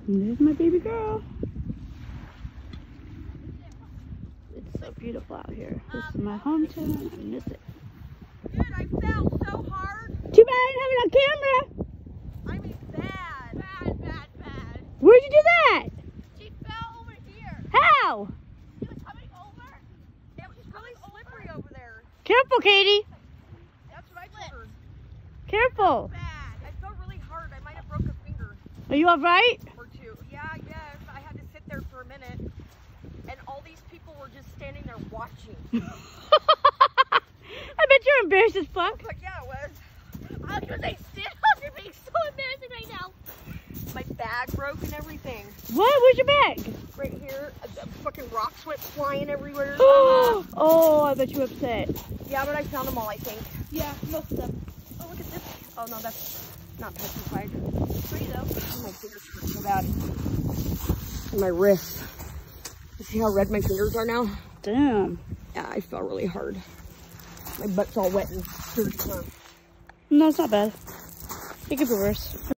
There's my baby girl. It's so beautiful out here. This is my hometown. I miss it. Dude, I fell so hard. Too bad I didn't have it on camera. I mean, bad. Bad. Where'd you do that? She fell over here. How? She was coming over. It was really slippery over there. Careful, Katie. That's what I told her. Careful. Bad. I fell really hard. I might have broke a finger Are you all right? or two. Yeah, I guess. I had to sit there for a minute. And all these people were just standing there watching. I bet you're embarrassed as fuck. But yeah, it was. I was going to say, stand up. You're being so embarrassing right now. My bag broke and everything. What? Where's your bag? Right here. Fucking rocks went flying everywhere. Oh, I bet you're upset. Yeah, but I found them all, I think. Yeah, most of them. Oh, look at this. Oh, no, that's not petrified. Pretty, though. Oh, my fingers hurt so bad. And my wrist. You see how red my fingers are now? Damn. Yeah, I fell really hard. My butt's all wet and dirty. No, it's not bad. It could be worse.